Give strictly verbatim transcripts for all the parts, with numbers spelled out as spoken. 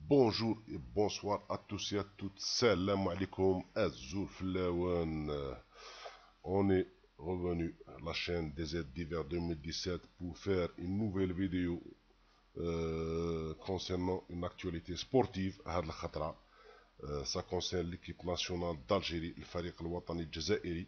Bonjour et bonsoir à tous et à toutes. Salam alaikum Azul Flawan. On est revenu à la chaîne D Z d'hiver deux mille dix-sept pour faire une nouvelle vidéo euh, concernant une actualité sportive. هاد الخطرة. Euh, ça concerne l'équipe nationale d'Algérie, le Fariq al-Watani al-Jazairi.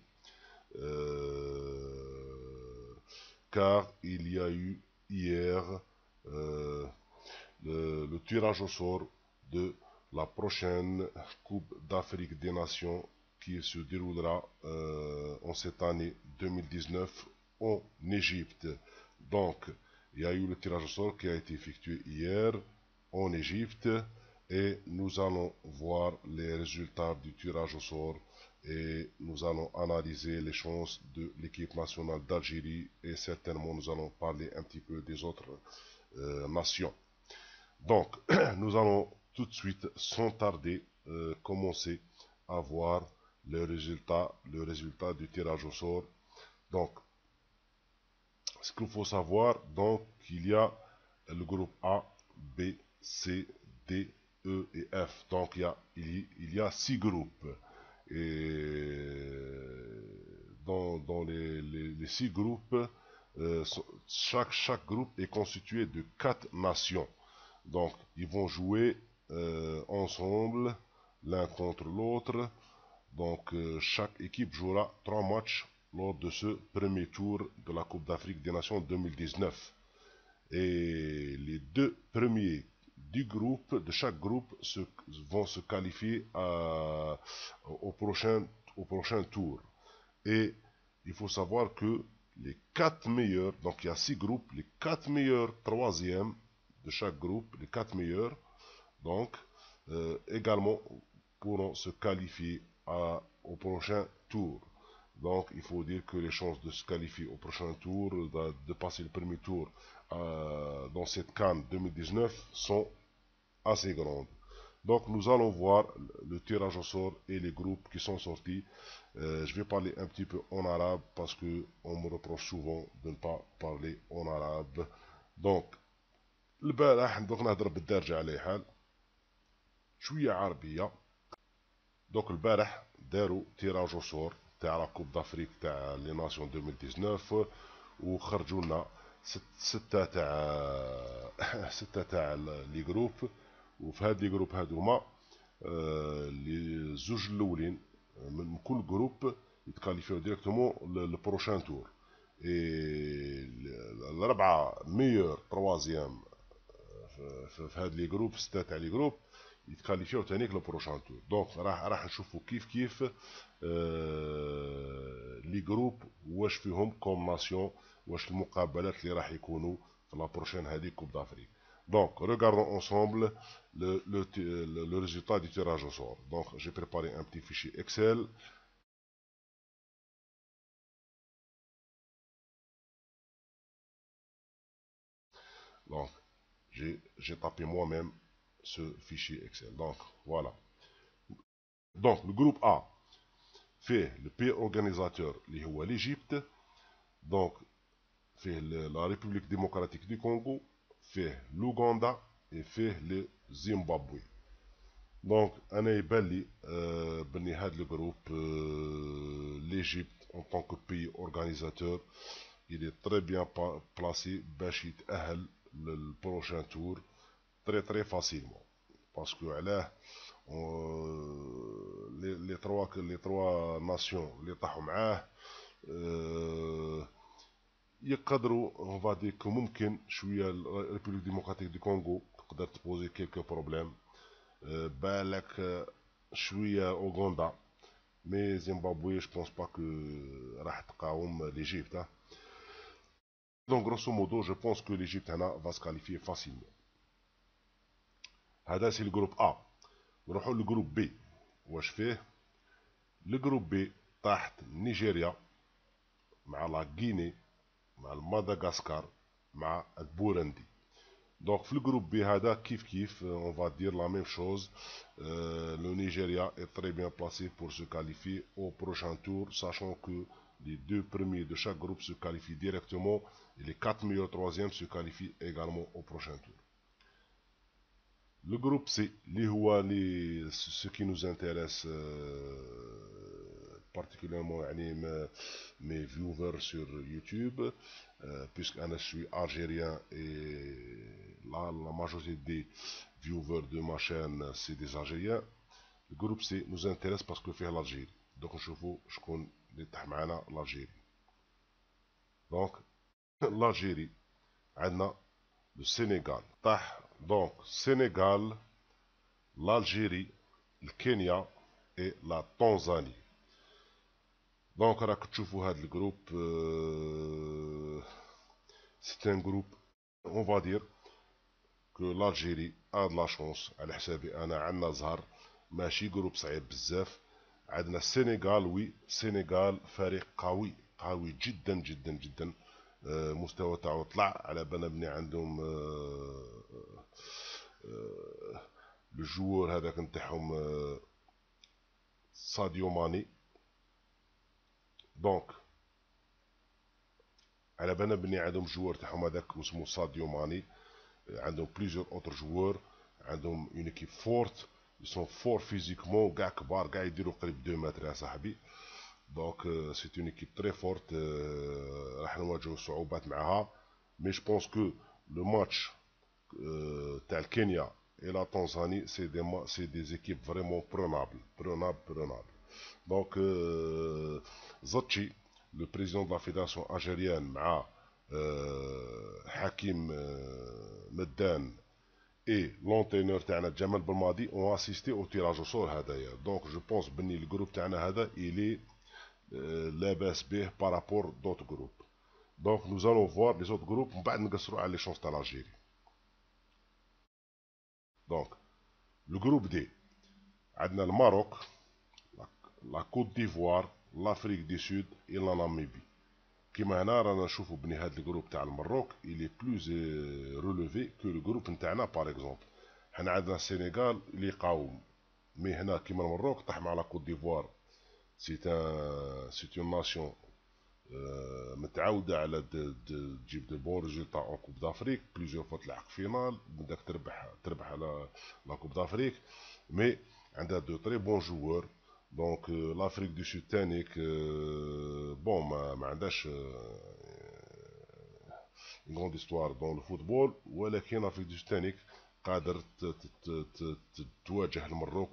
Euh, car il y a eu hier euh, le, le tirage au sort de la prochaine Coupe d'Afrique des Nations qui se déroulera euh, en cette année deux mille dix-neuf en Égypte. Donc, il y a eu le tirage au sort qui a été effectué hier en Égypte et nous allons voir les résultats du tirage au sort et nous allons analyser les chances de l'équipe nationale d'Algérie et certainement nous allons parler un petit peu des autres euh, nations. Donc, nous allons tout de suite, sans tarder, euh, commencer à voir le résultat, le résultat du tirage au sort. Donc, ce qu'il faut savoir, donc, il y a le groupe A, B, C, D, E et F. Donc, il y a, il y a six groupes. Et dans, dans les, les, les, six groupes, euh, chaque, chaque groupe est constitué de quatre nations. Donc, ils vont jouer euh, ensemble, l'un contre l'autre. Donc, euh, chaque équipe jouera trois matchs lors de ce premier tour de la Coupe d'Afrique des Nations deux mille dix-neuf. Et les deux premiers du groupe, de chaque groupe, se, vont se qualifier à, au, prochain, au prochain tour. Et il faut savoir que les quatre meilleurs, donc il y a six groupes, les quatre meilleurs troisièmes de chaque groupe, les quatre meilleurs, donc euh, également pourront se qualifier à, au prochain tour. Donc il faut dire que les chances de se qualifier au prochain tour, de, de passer le premier tour euh, dans cette CAN deux mille dix-neuf sont assez grandes. Donc nous allons voir le tirage au sort et les groupes qui sont sortis. Euh, je vais parler un petit peu en arabe parce que on me reproche souvent de ne pas parler en arabe. Donc البارح دوك نهضر بالدارجة على حال شوية عربية. دوك البارح داروا تيراج او سور تاع لا كوب دافريك تاع لي ناسيون ألفين وتسعطاش وخرجوا لنا ستة تاع ستة تاع لي جروب. وفي هاد لي جروب هادوما لي زوج الاولين من كل جروب يتكاليفيو ديريكتومون للبروشان تور. اي الاربعه ميور تروازيام في هاد لي جروب ستة تاع لي جروب يتكاليفيو تانيك لو بروشان تور. دونك راح راح نشوفوا كيف كيف آه لي جروب واش فيهم كوم ناسيون، واش المقابلات اللي راح يكونوا في لا بروشين هذه كوب دافريك. Donc, regardons ensemble le, le, le, le résultat du tirage au sort. Donc, j'ai préparé un petit fichier Excel. Donc, j'ai tapé moi-même ce fichier Excel. Donc, voilà. Donc, le groupe A fait le pays organisateur, l'Égypte. Donc, fait la République démocratique du Congo, fait l'Ouganda et fait le Zimbabwe. Donc, أنا يبان لي بني هذا الجروب l'Égypte en tant que pays organisateur il est très bien placé باش يتأهل للبروchain tour très très facilement parce que علاه les, les trois les trois nations اللي طاحوا معاه يقدروا on va dire que ممكن شويه الريبوبليك ديمقراطيك دي كونغو تقدر تبوزي كيلكو بروبليم. بالك شويه اوغندا مي زيمبابوي جو بونس با كو راح تقاوم ليجيبت. Donc grosso modo je pense que l'Égypte va se qualifier facilement. هذا c'est le groupe A. نروحوا للجروب B. واش فيه؟ الجروب B تحت نيجيريا مع لا غيني مع مدغشقر مع البوروندي. Donc, le groupe B, kif kif, on va dire la même chose. Euh, le Nigeria est très bien placé pour se qualifier au prochain tour, sachant que les deux premiers de chaque groupe se qualifient directement et les quatre meilleurs troisièmes se qualifient également au prochain tour. Le groupe C, les هو les ce qui nous intéresse euh, particulièrement يعني mes, mes viewers sur YouTube euh, puisque je suis algérien et la, la majorité des viewers de ma chaîne c'est des algériens. Le groupe C nous intéresse parce que fait l'Algérie. Donc نشوفوا شكون اللي طاح معنا l'Algérie. Donc l'Algérie عندنا le Sénégal طاح donc Sénégal, l'Algérie, le Kenya et la Tanzanie. Donc راك تشوفوا هذا الجروب euh, c'est un groupe on va dire que l'Algérie a de la chance على حسابي انا عندنا زهر ماشي جروب صعيب بزاف. عندنا السنغال وي السنغال فريق قوي قوي جدا جدا جدا آه مستوى تاعو طلع على بالنا بني عندهم آه آه الجوور هذاك نتاعهم آه ساديو ماني. دونك على بالنا بني عندهم جوار تاعهم هذاك اسمه ساديو ماني. عندهم بليزيور اوتر جوار عندهم اون ايكيب فورت يسون فور فيزيكمون كاع كبار كاع يديروا قريب دو متر يا صاحبي. دونك سي اون ايكيب تري فورت راح نواجهوا صعوبات معها. مي جو بونس كو لو ماتش تاع الكينيا et la Tanzanie c'est des c'est des équipes vraiment prenables prenables prenables. Donc euh, Zotchi, le président de la fédération algérienne مع euh, Hakim euh, Meddan et l'entraîneur تاعنا Jamal Belmadi ont assisté au tirage au sort هذايا. Donc je pense بني الجروب تاعنا هذا il est euh, لاباس به par rapport d'autres groupes. Donc nous allons voir les autres groupes ومن بعد نقصروا على les chances تاع l'Algérie. Donc le groupe D عندنا الماروك la Côte d'Ivoire l'Afrique du Sud et la Namibie. كيما هنا رانا نشوفوا بني هاد الجروب تاع المروك il est plus relevé que le groupe نتاعنا باغ اكزومبل. حنا عندنا السنغال اللي قاوم مي هنا كيما المروك طاح مع لا كوت ديفوار سي ان سي اون ناسيون متعوده على تجيب دو بون ريزولتا اون كوب دافريك بليزيور فوا تلعق فينال بدك تربح تربح على لا كوب دافريك مي عندها دو تري بون جوور. دونك لافريك دو سود تانيك بون ما, ما عندهاش une grande histoire dans le football ولكن لافريك دو سود تانيك قادر تواجه المروك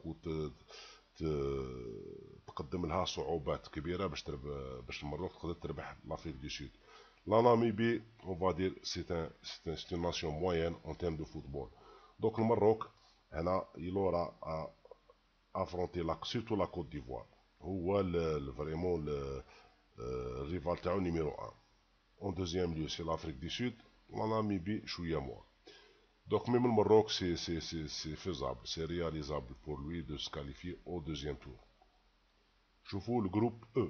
وتقدم لها صعوبات كبيره باش باش المروك تقدر تربح لافريك دو سود. La Namibie, on va dire, c'est un, un, une nation moyenne en termes de football. Donc le Maroc, il aura à affronter la, surtout la Côte d'Ivoire. هو vraiment le euh, rival تاعو numéro un. En deuxième lieu, c'est l'Afrique du Sud. La Namibie, شوية moins. Donc même le Maroc, c'est faisable, c'est réalisable pour lui de se qualifier au deuxième tour. Je vous le groupe E.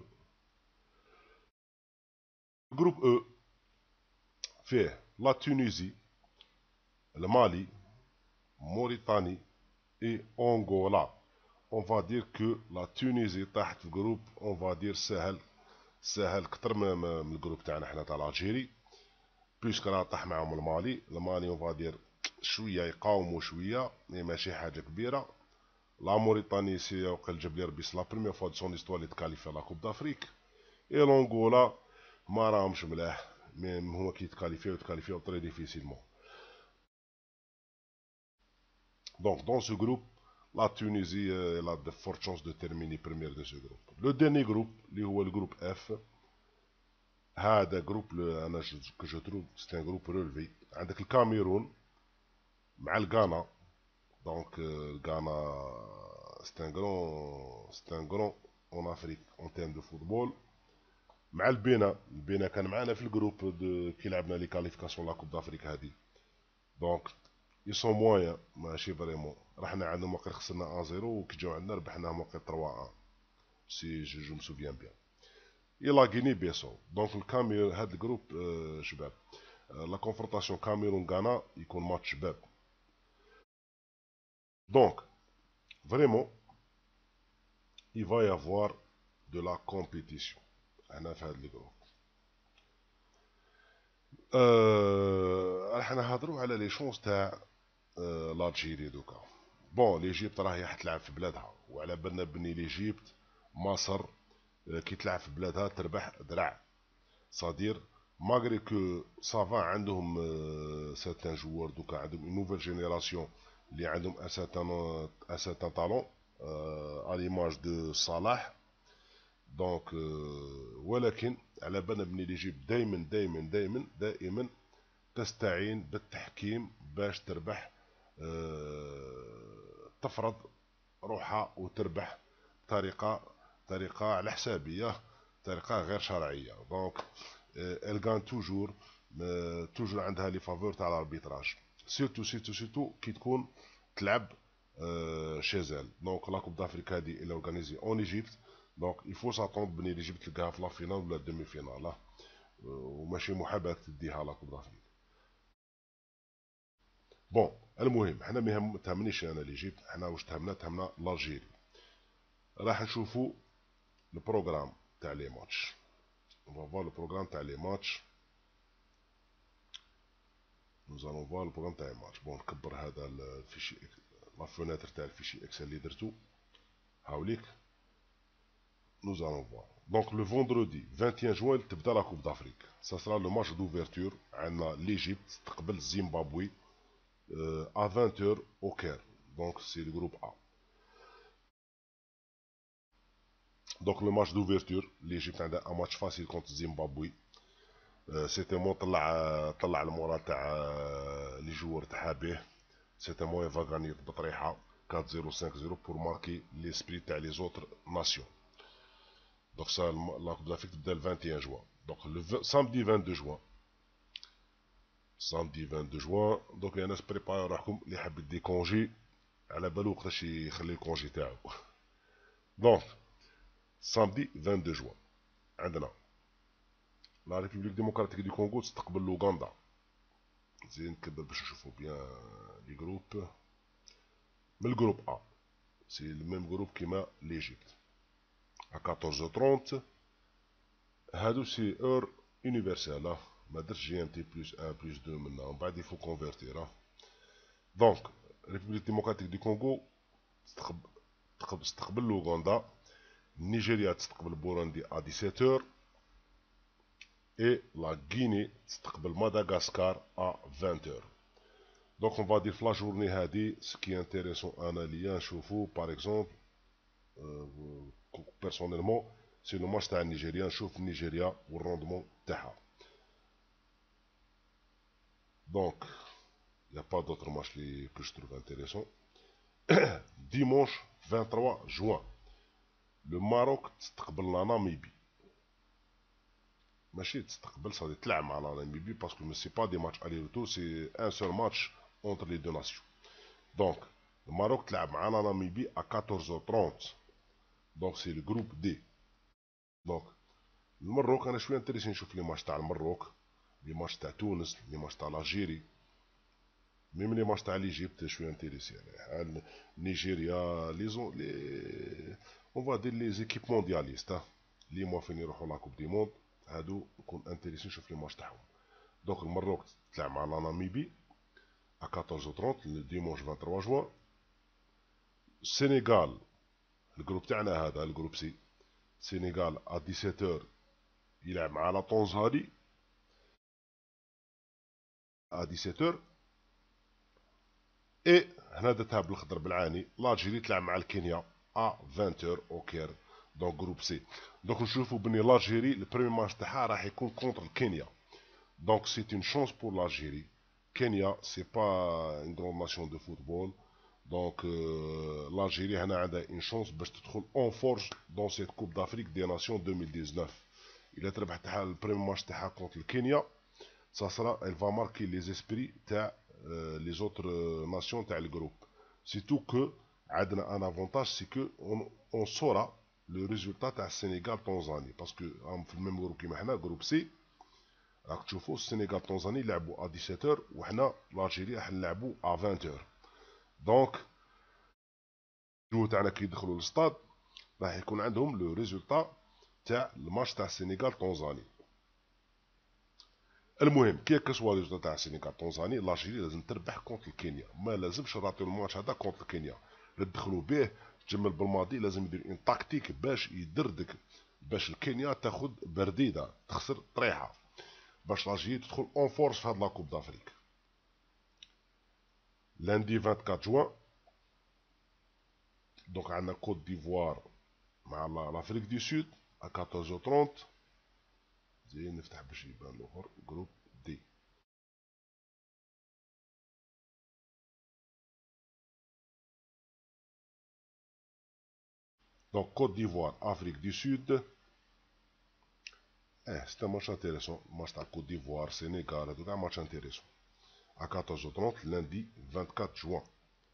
Le groupe E fait la Tunisie, le Mali, Mauritanie et Angola. On va dire que la Tunisie تحت الجروب on va dire سهل سهل كتر من الجروب تاعنا حنا تاع الجيري بيسك راه طاح معاهم المالي. المالي on va dire شويه يقاوموا شويه مي ماشي حاجه كبيره. لا موريتاني سي وقال جاب لي ربي سي لا بروميير فوا دو سون استوار اللي تكاليفي لا كوب دافريك. اي لونغولا ما راهمش ملاح ميم هما كي يتكاليفيو يتكاليفيو تري ديفيسيلمون. دونك دون سو جروب la Tunisie elle a de fortes chances de terminer première de ce groupe. Le dernier groupe اللي هو الجروب F هذا جروب انا que je trouve c'est un groupe relevé. عندك الكاميرون مع الغانا. Donc le Ghana c'est un grand c'est un grand en Afrique en termes de football. مع البينا البينا كان معنا في الجروب كي لعبنا لي كاليفيكاسيون لا كوب دافريك هذه. دونك ils sont moyens ماشي فريمون. رحنا عندهم وقت خسرنا واحد صفر وكي جاو عندنا ربحناهم وقت ثلاثة واحد سي جو جو مسوفيان بيان. اي لا غيني بيسو. دونك الكاميرون هاد الجروب آه شباب آه لا كونفرونطاسيون كاميرون غانا يكون ماتش شباب. دونك فريمون il va y avoir de la compétition هنا في هاد الجروب. أه راح نهضروا على لي شونس تاع آه لالجيري دوكا. بون ليجيبت راهي حتلعب في بلادها، وعلى بالنا بني ليجيبت مصر آه كي تلعب في بلادها تربح درع. صادير ماغري كو سافا عندهم آه سيتان جوار دوكا، عندهم اون نوفيل جينيراسيون اللي عندهم ان سيتان ان سيتان طالون ا ليماج دو صلاح. دونك آه ولكن على بالنا بني ليجيبت دائما دائما دائما دائما تستعين بالتحكيم باش تربح، أه تفرض روحها وتربح بطريقة طريقة على حسابية، طريقة غير شرعية. دونك ال غان توجور توجور عندها لي فافور تاع الاربيتراج، سيرتو سيرتو سيرتو كي تكون تلعب أه شيزال. دونك لا كوب دافريك هادي الى اورغانيزي اون ايجيبت، دونك يفو ساتوند بني ليجيبت تلقاها في لا فينال ولا الدومي فينال، وماشي محاباة تديها لا كوب دافريك. بون المهم حنا ما تهمنيش انا ليجيبت، حنا واش تهمنا تهمنا لالجيري. راح نشوفو البروغرام تاع لي ماتش، on va voir le programme تاع لي ماتش. nous allons voir le programme تاع لي ماتش. بون نكبر هذا الفيشي لا فونيتر تاع الفيشي اكسل اللي درتو هاوليك. nous allons voir donc le vendredi vingt et un juin تبدا لا كوب دافريك، ça sera le match d'ouverture. عندنا ليجيبت تقبل زيمبابوي à vingt heures au Caire. Donc c'est le groupe A. Donc le match d'ouverture l'Égypte a un match facile contre Zimbabwe. C'était moi طلع طلع المورال تاع لي جوار تاعها به. C'était moi va gagner بطريحه quatre zéro cinq zéro pour marquer l'esprit تاع les autres nations. Donc ça la Coupe d'Afrique تبدا le vingt et un juin. Donc le samedi vingt-deux juin. samedi vingt-deux juin. Donc الناس بريباري روحكم اللي حاب يدي كونجي على بالو وقتاش يخلي الكونجي تاعو. دونك samedi vingt-deux juin عندنا لا ريبوبليك ديموكراتيك دي كونغو تستقبل لوغندا. زين نكبر باش نشوفو بيان لي جروب. من الجروب ا سي الميم جروب كيما ليجيبت ا quatorze heures trente. هادو سي اور يونيفرسال، ما درتش جي ام تي بلس واحد بلس اثنين منا، ومن بعد يفو كونفرتير. دونك ريبوبليك ديموكراتيك دي كونغو تستقبل تستقبل لوغندا. نيجيريا تستقبل بوروندي ا dix-sept heures. et la Guinée تستقبل Madagascar à vingt heures. Donc on va dire la journée هادي ce qui est intéressant انا ليا نشوفو par exemple euh, personnellement c'est le match تاع النيجيريا، نشوف نيجيريا والروندمون تاعها. donc il y a pas d'autre match que je trouve intéressant. dimanche vingt-trois juin le Maroc تستقبل la Namibie. ماشي تستقبل صافي تلعب مع لا ناميبي باسكو سي با دي ماتش الي روتور، سي ان سول ماتش اونتر لي دو ناسيون. دونك الماروك تلعب مع لا ناميبي ا quatorze heures trente. دونك سي لو جروب دي. دونك المروك انا شويه انتريسي نشوف لي ماتش تاع المروك، لي ماتش تاع تونس، لي ماتش تاع الجيري، ميم لي ماتش تاع ليجيبت شويه انتريسي يعني. نيجيريا لي زون لي اون فا دير لي زيكيب موندياليست لي موافين يروحوا لا كوب دي موند، هادو نكون انتريسي نشوف لي ماتش تاعهم. دونك المروك تلعب مع لا ناميبي ا quatorze heures trente le dimanche vingt-trois juin. السنغال الجروب تاعنا هذا الجروب سي، السنغال ا dix-sept heures يلعب مع لا طنزاني ا dix-sept heures. اي هنا درتها بالخضر بالعاني. لاجيري تلعب مع الكينيا ا vingt heures او كير. دونك جروب سي. دونك نشوفوا بني لاجيري البريمي ماتش تاعها راح يكون كونتر الكينيا. دونك سي اون شونس بور لاجيري. كينيا سي با اون غروند ناسيون دو فوتبول. دونك لاجيري هنا عندها اون شونس باش تدخل اون فورج دون سيت كوب دافريك دي ناسيون ألفين وتسعطاش. الا تربح تاعها البريمي ماتش تاعها كونتر الكينيا ça sera elle va marquer les esprits تاع les autres nations تاع الجروب. surtout que عندنا un avantage c'est que on, on saura le résultat تاع السنغال تنزاني باسكو في الميم جروب كيما حنا جروب سي. راك تشوفوا السنغال تنزاني يلعبوا ا dix-sept heures وحنا الجيريا راح نلعبوا ا vingt heures. دونك الجو تاعنا كي يدخلوا للستاد راح يكون عندهم لو ريزولتا تاع الماتش تاع السنغال تنزاني. المهم كي كسوا ريزولتا تاع السينيغال تنزاني لاجيري لازم تربح كونت الكينيا، ما لازمش نراطيو الماتش هذا كونت الكينيا، ندخلوا به تجمل بالماضي لازم يدير اون تاكتيك باش يدردك، باش الكينيا تاخذ برديده تخسر طريحه، باش لاجيري تدخل اون فورس في هاد لا كوب دافريك. lundi vingt-quatre juin دونك عندنا كوت ديفوار مع لافريك دي سود à quatorze heures trente. زين نفتح باش يبان الاخر جروب دي. Donc Côte d'Ivoire, Afrique du Sud. Eh, c'est un match intéressant. Match à Côte d'Ivoire, Sénégal, c'est un match intéressant. À quatorze heures trente, lundi vingt-quatre juin.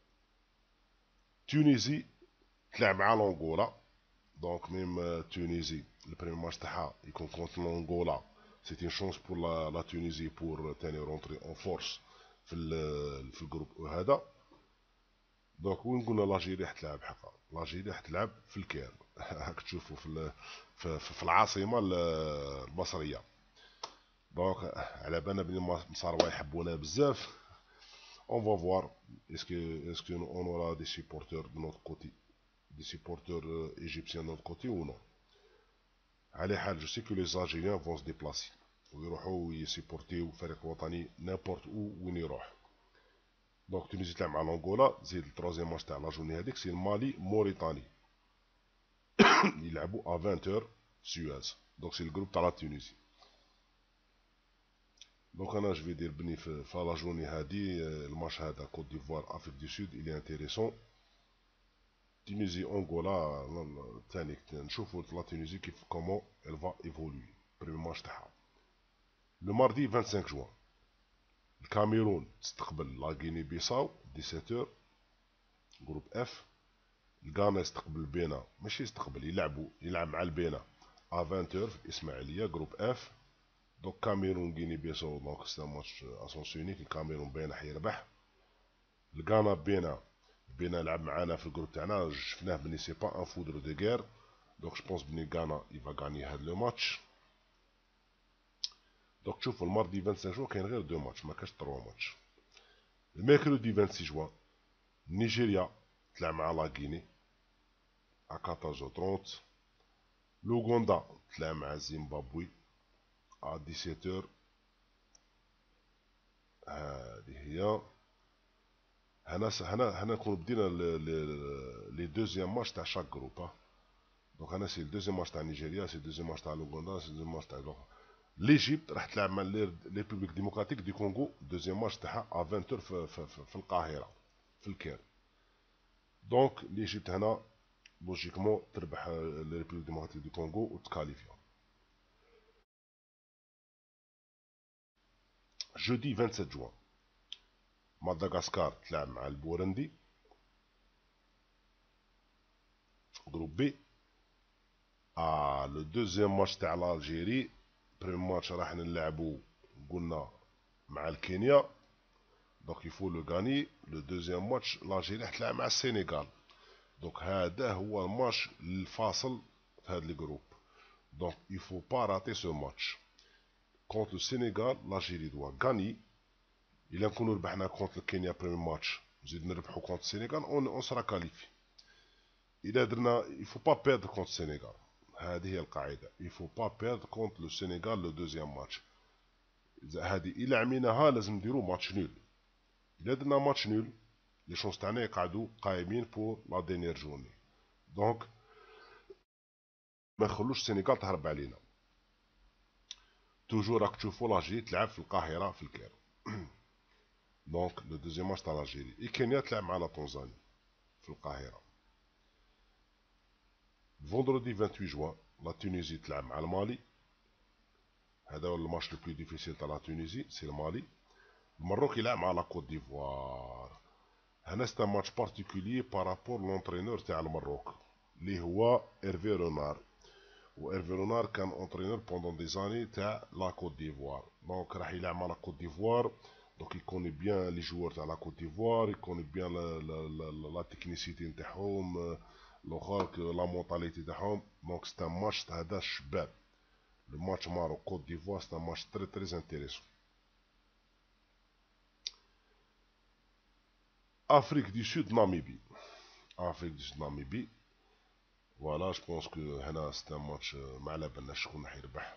Tunisie, تلعب مع l'Angola. Donc même euh, Tunisie, le premier match تاعها يكون contre l'Angola. C'est une chance pour la, la Tunisie pour tenir rentrer en force في ال في الجروب هذا. دونك وين قلنا لاجيري حتلعب حقا؟ لاجيري حتلعب في الكير. هاك تشوفوا في في, في العاصمه المصريه. دونك على بالنا بلي المصاروا يحبونا بزاف. On va voir est-ce que est-ce que on aura des supporters de notre côté, des supporters euh, égyptiens de notre côté ou non. على حال je sais que les Algériens vont se déplacer ويروحوا يسيبورتيو فريق وطني n'importe où وين يروح. دونك تونيزي تلعب مع الانغولا، زيد التروزيام ماتش تاع لا جورني هذيك سي المالي موريتاني يلعبوا ا vingt heures سويز. دونك سي الجروب تاع لا تونيزي. دونك انا جو في دير بني في, في لا جورني هادي الماتش هذا كوت ديفوار افريك دو سود الي انتيريسون. تونيزي انغولا ثاني نشوفوا لا تونيزي كيف كومون ال فا ايفولوي بريمي ماتش تاعها. لو ماردي vingt-cinq juin الكاميرون تستقبل لا غيني بيساو سبعطاش heures جروب اف. الغانا يستقبل بينا، ماشي يستقبل يلعبوا يلعب مع البينا ا vingt heures في اسماعيليه جروب اف. دونك كاميرون غيني بيساو دونك سي ماتش اسونسيونيك، الكاميرون بينا حيربح. الغانا بينا بينا لعب معانا في الجروب تاعنا، شفناه بلي سي با ان فودر دو غير. دونك جو بونس بلي غانا يفا غاني هاد لو ماتش. دونك تشوفوا الماردي vingt-cinq juin كاين غير دو ماتش، ما كاش تروا ماتش. الميركودي vingt-six juin نيجيريا تلعب مع لا غيني à quatorze heures trente. لوغوندا تلعب مع زيمبابوي à dix-sept heures. هذه هي. هنا هنا هنا نكون بدينا لي دوزيام ماتش تاع شاك جروب. دونك هنا سي الدوزيام ماتش تاع نيجيريا، سي الدوزيام ماتش تاع لوغوندا، سي الدوزيام ماتش تاع ليجيبت راح تلعب مع لي ريبوبليك ديموكراتيك دي كونغو. دوزيام ماتش تاعها ا vingt heures في, في, في, في القاهره في الكير. دونك ليجيبت هنا لوجيكمون تربح لي ريبوبليك ديموكراتيك دي كونغو وتكاليفيا. jeudi vingt-sept juin مدغشقر تلعب مع البورندي جروب بي. اه لو دوزيام ماتش تاع الجيري بريم ماتش راح نلعبو قلنا مع الكينيا، دونك يفو لو غاني. لو دوزيام ماتش الجيري راح تلعب مع السينيغال. دونك هذا هو الماتش الفاصل في هذا الجروب. دونك يفو با راتي سو ماتش كونت السينيغال. الجيري دوا غاني. إلا نكونو ربحنا كونت الكينيا بريمي ماتش نزيد نربحو كونت السينيغال اون اون سرا كاليفي. إلا درنا يفو با بيردر كونت السينيغال، هذه هي القاعدة. يفو با بيردر كونت لو سينيغال لو دوزيام ماتش. هذه إلا عميناها لازم نديرو ماتش نول. إلا درنا ماتش نول لي شونس تاعنا يقعدو قايمين بور لا دينيير جورني. دونك ما نخلوش السينيغال تهرب علينا. توجور راك تشوفو لاجيري تلعب في القاهرة في الكير. دونك لو دوزيام ماتش تاع لاجيري. إي كينيا تلعب مع لا تنزاني في القاهرة. فوندردي vingt-huit juin لا تونيزي تلعب مع المالي. هذا هو الماتش لو بلو ديفيسيل تاع لا تونيزي سي المالي. المروك يلعب مع لا كوت ديفوار. هنا ستا ماتش بارتيكولي بارابور لونترينور تاع المروك اللي هو ايرفي رونار. و ايرفي رونار كان اونترينور بوندون دي زاني تاع لا كوت ديفوار. دونك راح يلعب مع لا كوت ديفوار. دونك يكوني بيان لي جوار تاع لا كوت ديفوار، يكوني بيان لا تكنيسيتي نتاعهم الاخر لا مونتاليتي تاعهم. دونك ستا ماتش تاع هذا الشباب. لو ماتش مارو كوت ديفوار ستا ماتش تري تري انتيريسون. Afrique du Sud, Namibie. Afrique du Sud, Namibie. Voilà, je pense que c'est un match ما على بالناش شكون راح يربح.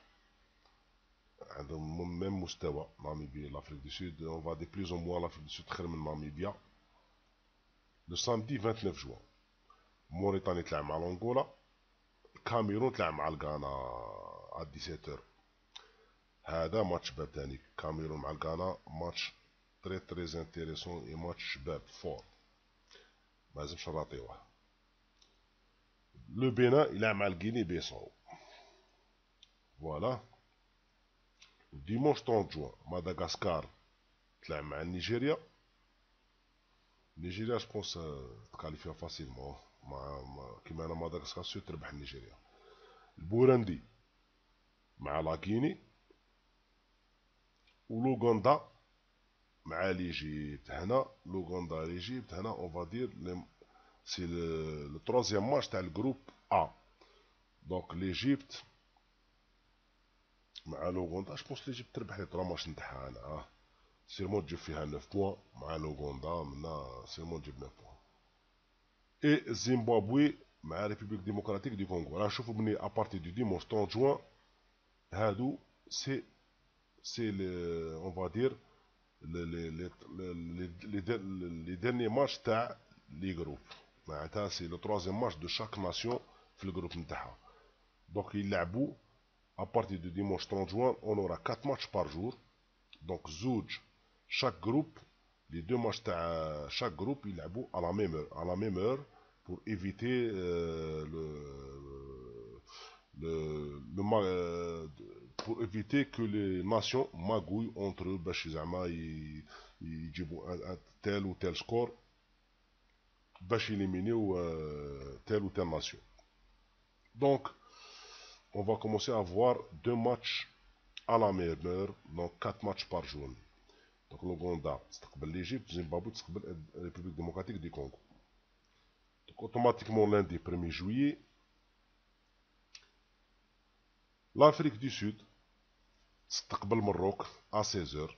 عندهم même مستوى Namibie l'Afrique du Sud. On va dire plus ou moins l'Afrique du Sud خير من Namibia. Le samedi vingt-neuf juin. Mauritanie تلعب مع l'Angola. Cameroun تلعب مع الغانا à dix-sept heures. هذا ماتش شباب تاني. Cameroun مع الغانا ماتش très très intéressant et match شباب fort. ما لازمش نراطيوه. Le Bénin يلعب مع الغيني بيساو. Voilà. Dimanche trente juin, Madagascar تلعب مع النيجيريا. النيجيريا je pense تكاليفيها facilement. مع كيما انا مدغشقر سيو تربح النيجيريا. البورندي مع لاكيني. ولوغندا مع ليجيبت. هنا لوغندا ليجيبت هنا اون فا دير سي لو تروزيام ماتش تاع الجروب ا. دونك ليجيبت مع لوغندا جو بونس ليجيبت تربح لي تروا ماتش نتاعها انا اه سيرمون تجيب فيها نوف بوان مع لوغندا منا سيرمون تجيب نوف بوان. اي زيمبابوي مع ريبوبليك ديموكراتيك دي كونغو. راه شوفوا بني ابارتي دو ديمونش ثلاثين جوان هادو سي سي اون فا دير لي لي لي لي ديرني ماتش تاع لي جروب. معناتها سي لو تروازيام ماتش دو شاك ناسيون في الجروب نتاعها. دونك يلعبوا ابارتي دو ديمونش ثلاثين جوان اون اورا أربعة ماتش بار جور. دونك زوج شاك جروب لي دو ماتش تاع شاك جروب يلعبوا على ميم اور على ميم اور pour éviter euh, le, le, le, euh, pour éviter que les nations magouillent entre eux باش زعما يجيبوا un tel ou tel score باش يليمينيو tel ou tel nation. Donc on va commencer à avoir deux matchs à la même heure, donc quatre matchs par journée. Donc l'Ouganda تستقبل l'Égypte, Zimbabwe تستقبل la République démocratique du Congo. Donc automatiquement lundi premier juillet, l'Afrique du Sud تستقبل Maroc à seize heures.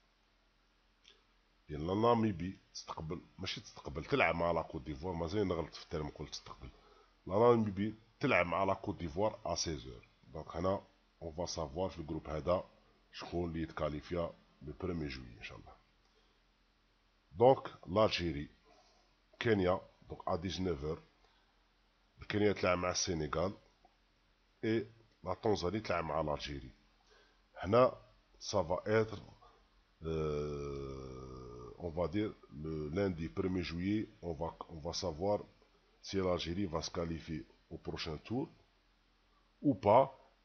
ديال ناميبي تستقبل ماشي تستقبل تلعب مع لا كوت ديفوار. مازال نغلط في الترم قلت تستقبل. ناميبي تلعب مع لا كوت ديفوار à seize heures. دونك هنا on va savoir في الجروب هذا شكون اللي يتكاليفيا le premier juillet ان شاء الله. دونك l'Algérie كينيا دونك à dix-neuf heures. الكينيا تلعب مع السنغال et la Tanzanie تلعب مع l'Algérie. هنا ça va être euh, on va dire le lundi premier juillet on va, on va savoir si l'Algérie va se qualifier au prochain tour ou pas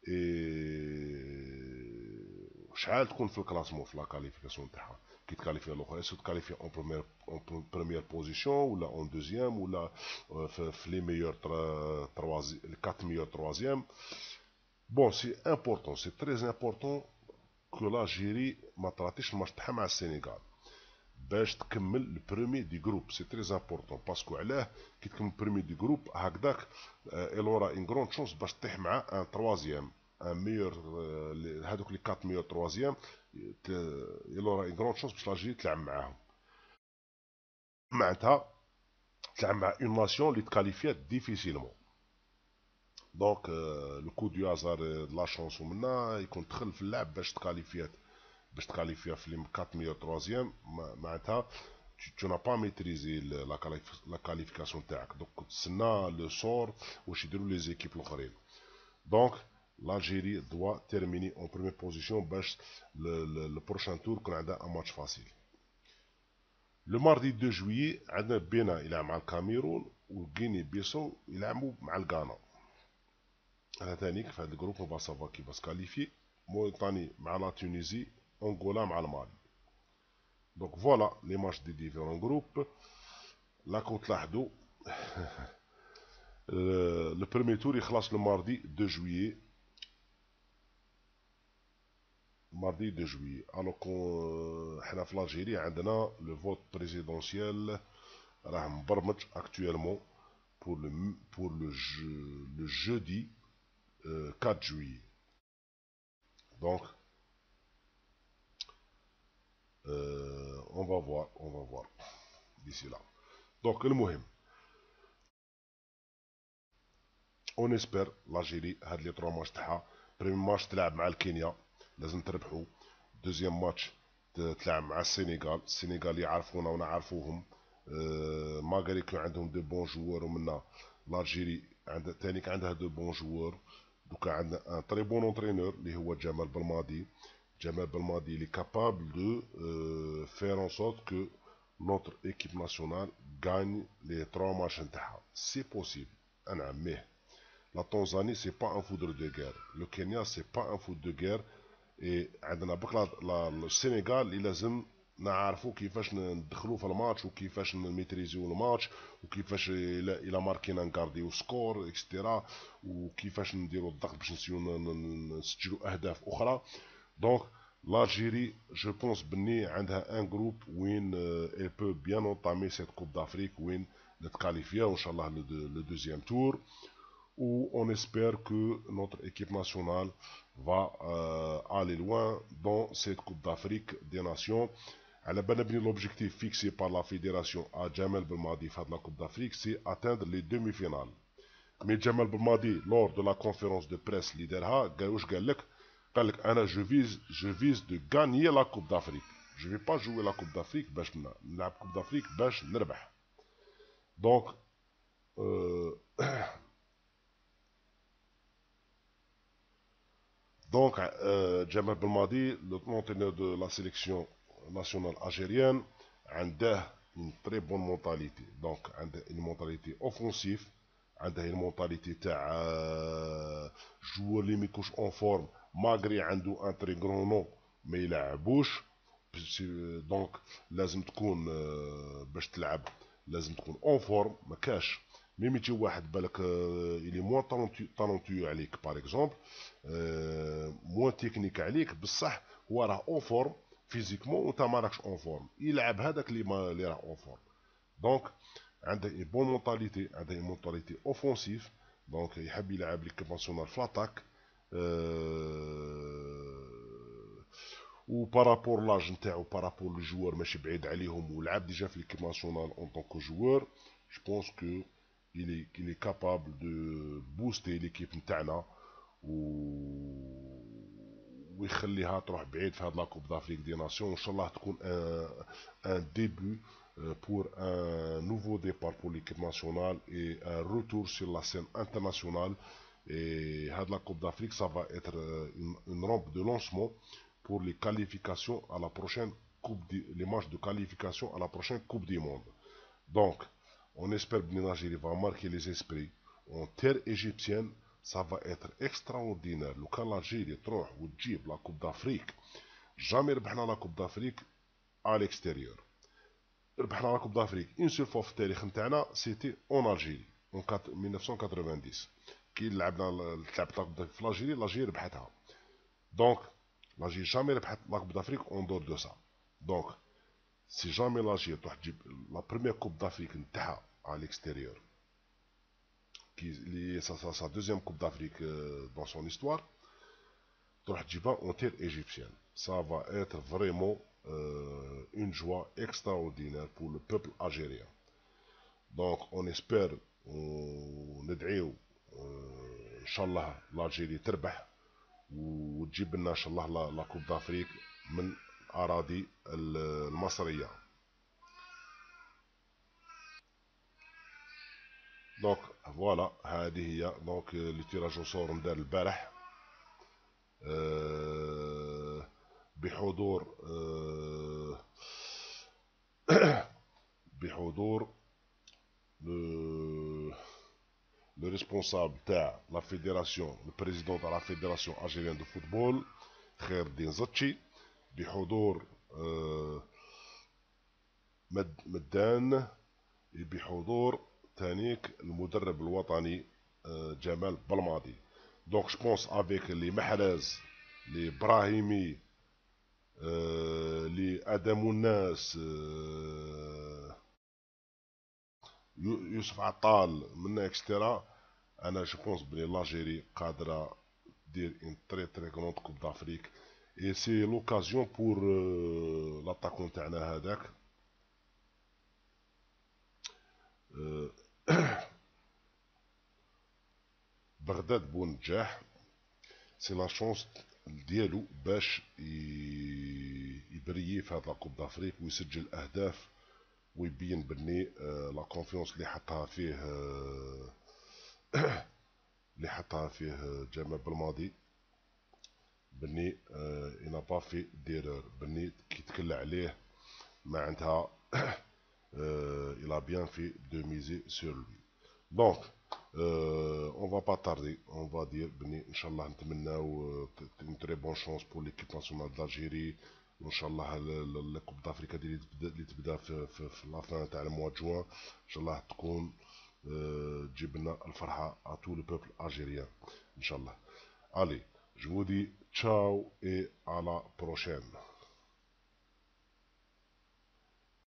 et شحال تكون في الكلاسمون في لا كاليفيكاسيون تاعها كي تكاليفي الاخرى سو تكاليفي اون بروميير اون بروميير بوزيسيون ولا اون دوزيام ولا في لي ميور تروازي quatre ميور تروازيام. بون سي امبورطون سي تري امبورطون كو l'Algérie ما طراتيش الماتش تاعها مع السنغال باش تكمل البرومي دي جروب. سي تري امبورطون باسكو علاه كي تكمل البرومي دي جروب هكذاك الورا اون غروند شونس باش تطيح مع ان تروازيام ان ميور هذوك لي quatre ميور تروازيام الورا اون غروند شونس باش لاجيري تلعب معاهم. معناتها تلعب مع اون ناسيون اللي تكاليفيات ديفيسيلمون. دونك لو كو دو هازار لا شونس ومنا يكون دخل في اللعب باش تكاليفيات باش تكاليفيا في لي quatre ميور تروازيام. معناتها tu n'as pas maîtrisé la qualification تاعك. دونك تسنى لو سور واش يديروا لي زيكيب الاخرين. دونك l'Algérie doit terminer en première position باش le prochain tour يكون عندها un match facile. Le mardi deux juillet عندنا بينا يلعب مع الكاميرون والغيني بيسو يلعبوا مع الغانا. هذا ثاني في هذا الجروب on va savoir qui va se qualifier. موريتاني مع لا تونيزي، أنغولا مع المالي. دونك فوالا لي ماتش دي ديفيرون جروب. راكم تلاحظوا لو بروميي تور يخلص لو ماردي deux juillet. ماردي deux juillet. الوغ كون حنا في الجيري عندنا لو فوت بريزيدونسيال راه مبرمج اكتويلمون pour le pour le le jeudi quatre juillet. Donc euh, on va voir on va voir d'ici là. Donc المهم اون اسبير لاجيري هاد لي تروا ماتش تاعها. بريمي ماتش تلعب مع الكينيا لازم تربحو. دوزيام ماتش تلعب مع السينيغال. السينيغال يعرفونا ونعرفوهم أه ماغري كو عندهم دو بون جوار ومنا لاجيري عندها تانيك عندها دو بون جوار. دوكا عندنا ان تري بون اونترينور اللي هو جمال بلماضي. جمال بلماضي اللي كابابل دو فير ان سورت كو نوتر ايكيب ناسيونال غاني لي تروا ماتش نتاعها. سي بوسيبل انا عميه. La Tanzanie, c'est pas un foudre de guerre. Le Kenya, c'est pas un foudre de guerre. Et عندنا بك السنغال اللي لازم نعرفوا كيفاش ندخلوا في الماتش وكيفاش نميتريزيو الماتش وكيفاش الى ماركينا نكارديو سكور اكسترا وكيفاش نديروا الضغط باش نسيو نسجلوا اهداف اخرى. دونك l'Algérie, je pense بني عندها ان جروب وين elle peut bien entamer cette coupe d'Afrique وين نتكاليفيا ان شاء الله le deuxième tour. Où on espère que notre équipe nationale va euh, aller loin dans cette Coupe d'Afrique des Nations. L'objectif fixé par la fédération à Jamel Belmadi de la Coupe d'Afrique, c'est atteindre les demi-finales. Mais Jamel Belmadi, lors de la conférence de presse leader, je vise, je vise de gagner la Coupe d'Afrique. Je ne vais pas jouer la Coupe d'Afrique, la Coupe d'Afrique, donc, euh, Donc, euh, Jamal Belmadi, le entraîneur de la sélection nationale algérienne, a une très bonne mentalité. Donc, une mentalité offensive, une mentalité de euh, joueur qui est en forme, malgré un très grand nom, mais il a un bouche. Donc, لازم تكون باش تلعب لازم تكون en forme ما كاش. ميم يجي واحد بالك il est moins talentueux عليك par exemple, موان تكنيك عليك بصح هو راه اون فورم فيزيكمون وانت ما راكش اون فورم يلعب هذاك اللي ما اللي راه اون فورم. دونك عنده اي بون مونتاليتي عنده اي مونتاليتي اوفونسيف. دونك يحب يلعب ليكيب ناسيونال في لاتاك. و بارابور لاج نتاعو بارابور لو جوار ماشي بعيد عليهم ولعب ديجا في ليكيب ناسيونال اون طونكو جوار. جو بونس كو il est, il est capable de booster l'équipe نتاعنا ويخليها تروح بعيد في هاد لا كوب دافريك دي ناسيون. ان شاء الله تكون ان ان ديبي pour un nouveau départ pour l'équipe nationale et un retour sur la scène internationale. Et la Coupe d'Afrique, ça va être une, une rampe de lancement pour les qualifications à la prochaine coupe, les matchs de qualification à la prochaine Coupe du Monde. Donc, on espère que l'Algérie va marquer les esprits en terre égyptienne. Ça va être extraordinaire. Le cas l'Algérie تروح وتجيب la Coupe d'Afrique. Jamais ربحنا la Coupe d'Afrique à l'extérieur. ربحنا la Coupe d'Afrique une seule fois في التاريخ نتاعنا سيتي اون الجيري en mille neuf cent quatre-vingt-dix. كي لعبنا تلعبت la Coupe d'Afrique في الجيري الجيري ربحتها. Donc l'Algérie jamais ربحت la Coupe d'Afrique en dehors de ça. Donc si jamais l'Algérie تروح تجيب la première Coupe d'Afrique نتاعها à l'extérieur, qui est sa, sa, sa deuxième Coupe d'Afrique euh, dans son histoire, en terre égyptienne. Ça va être vraiment euh, une joie extraordinaire pour le peuple algérien. Donc on espère, on ندعيو ان شاء الله l'Algérie تربح وتجيب لنا ان شاء الله لا كوب d'Afrique من اراضي المصريه. دونك فوالا هذه هي دونك لي تيراج صور ندار البارح أه بحضور أه بحضور لو لو ريسبونسابل تاع لا فيدراسيون لو بريزيدون تاع لا فيدراسيون الجيريان دو فوتبول خير الدين زتشي. بحضور أه مدان. بحضور تانيك المدرب الوطني جمال بلماضي. دونك جو بونس افيك لي محراز لي ابراهيمي لي ادم الناس يوسف عطال منا اكسترا. انا جو بونس بلي لاجيري قادره دير ان تري تري كروند كوب دافريك. اي سي لوكازيون بور لاتاكون تاعنا هذاك بغداد بونجاح سي لا شونس ديالو باش يبريي في هاد لا كوب دافريك ويسجل اهداف ويبين بني آه لا كونفيونس اللي حطها فيه آه اللي حطها فيه جمال بالماضي بني آه انا با في ديرور بني كي تكلى عليه ما عندها euh, il a bien fait de miser sur lui. Donc, euh, on va pas tarder, on va dire, Beni, Inch'Allah, une très bonne chance pour l'équipe nationale d'Algérie. Inch'Allah, la Coupe d'Afrique اللي تبدا في, في, في la fin تاع le mois de juin. Inch'Allah تكون تجيب لنا الفرحة à tout le peuple algérien. Inch'Allah. Allez, je vous dis ciao et à la prochaine.